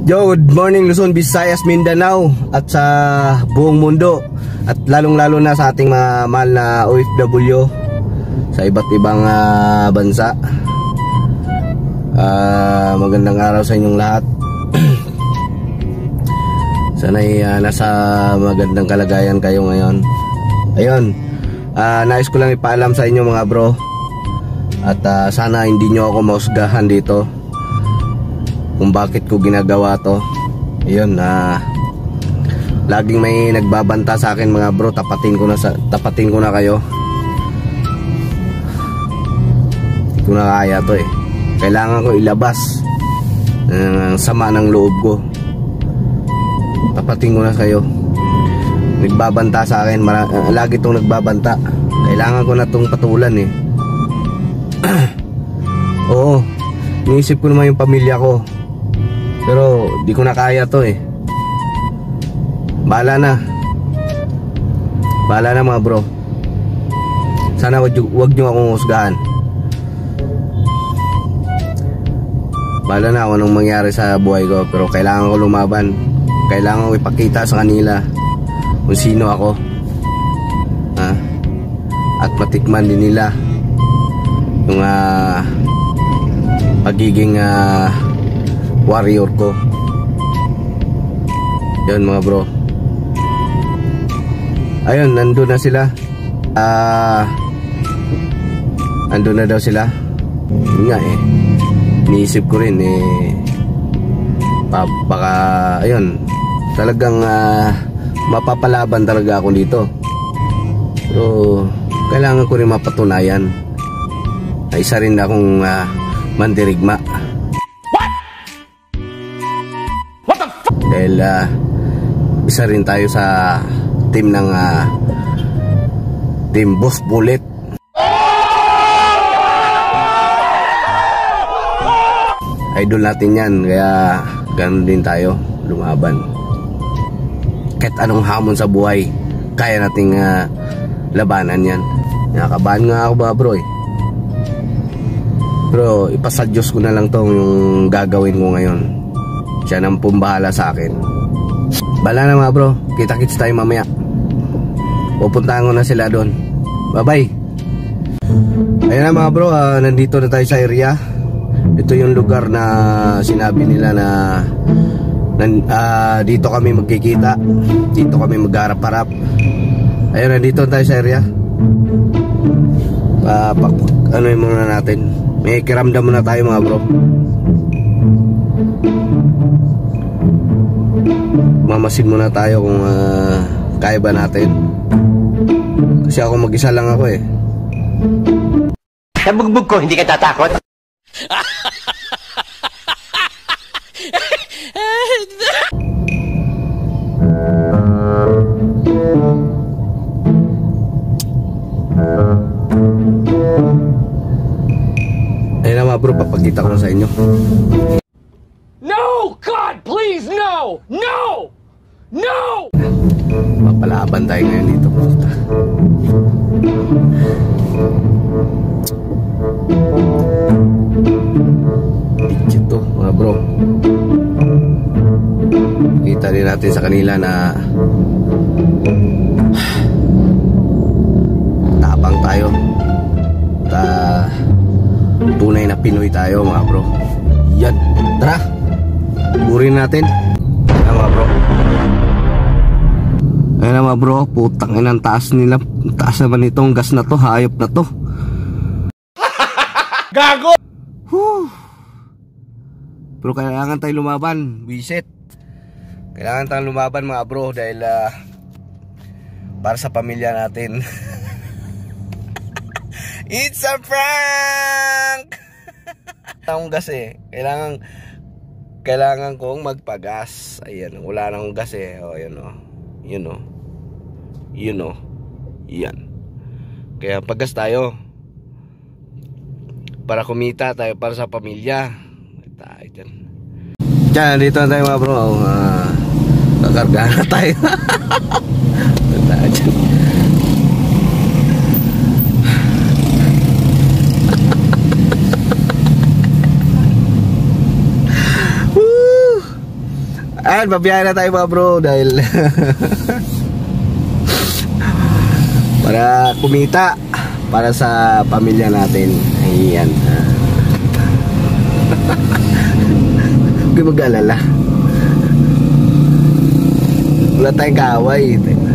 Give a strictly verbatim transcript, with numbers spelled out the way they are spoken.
Yo, good morning Luzon, Visayas, Mindanao at sa buong mundo, at lalong-lalo na sa ating mga mahal na O F W sa iba't ibang uh, bansa. Uh, magandang araw sa inyong lahat. Sana'y uh, nasa magandang kalagayan kayo ngayon. Ayun, uh, nais ko lang ipaalam sa inyo mga bro, at uh, sana hindi nyo ako mausgahan dito kung bakit ko ginagawa to. Ayun, na uh, laging may nagbabanta sa akin mga bro. Tapatin ko na sa, tapatin ko na kayo. Hindi ko na kaya to eh. Kailangan ko ilabas ang uh, sama ng loob ko. Tapatin ko na kayo. Nagbabanta sa akin, uh, lagi tong nagbabanta. Kailangan ko na tong patulan eh. Oo, iniisip ko naman yung pamilya ko, pero di ko na kaya to eh. Bahala na. Bahala na mga bro. Sana wag, wag nyo akong husgahan. Bahala na ako anong mangyari sa buhay ko, pero kailangan ko lumaban. Kailangan ko ipakita sa kanila kung sino ako, ha? At matikman din nila yung uh, pagiging uh, warrior ko. Yun mga bro. Ayun, nandun na sila. Ah, uh, nandun na daw sila. Yun nga eh, iniisip ko rin eh, baka ayun, talagang uh, mapapalaban talaga ako dito. Pero kailangan ko rin mapatunayan na isa rin akong uh, mandirigma. Dahil uh, isa rin tayo sa team ng uh, Team Boss Bullet. Idol natin yan, kaya ganun din tayo lumaban. Kahit anong hamon sa buhay, kaya nating uh, labanan yan. Nakakabahan nga ako ba bro eh. Pero ipasa Diyos ko na lang to yung gagawin ko ngayon. Siya nang pumbahala sa akin. Bala na mga bro, kita-kits tayo mamaya. Pupuntahan ko na sila doon. Bye bye. Ayan na mga bro, uh, nandito na tayo sa area. Ito yung lugar na sinabi nila na, na uh, dito kami magkikita, dito kami magharap-harap. Ayan, nandito tayo sa area. uh, Ano yung muna natin, may kiramdam muna tayo mga bro. Mamasin muna tayo kung uh, kaya ba natin. Kasi ako mag-isa lang ako eh. Sa bugbog ko, hindi ka tatakot? Ayun na mga bro, papakita ko na sa inyo. No! God, please, no! No! No! Mapalaban tayo ngayon dito. Legit to mga bro. Kita din natin sa kanila na tapang tayo. Ta tunay na Pinoy tayo mga bro. Yan, tara, burin natin. Ayan mga bro. Ayan mga bro, putang inang taas nila. Taas naman itong gas na to, hayop na to. Gago! Whew. Pero kailangan tayo lumaban, visit. Kailangan tayo lumaban mga bro, dahil uh, para sa pamilya natin. It's a prank! Akong gas eh. Kailangan Kailangan kong magpagas. Ayan, wala na akong gas eh. O, yun o. Yun o. Yun o. Yan. Kaya paggas tayo. Para kumita tayo, para sa pamilya. Tayo dyan. Diyan, dito na tayo mga bro. uh, Kakarga na tayo. Tayo dyan. Ayan, babiyahe na tayo mga bro dahil para kumita para sa pamilya natin. Ayan. Huwag mag-alala. Wala tayong kaaway.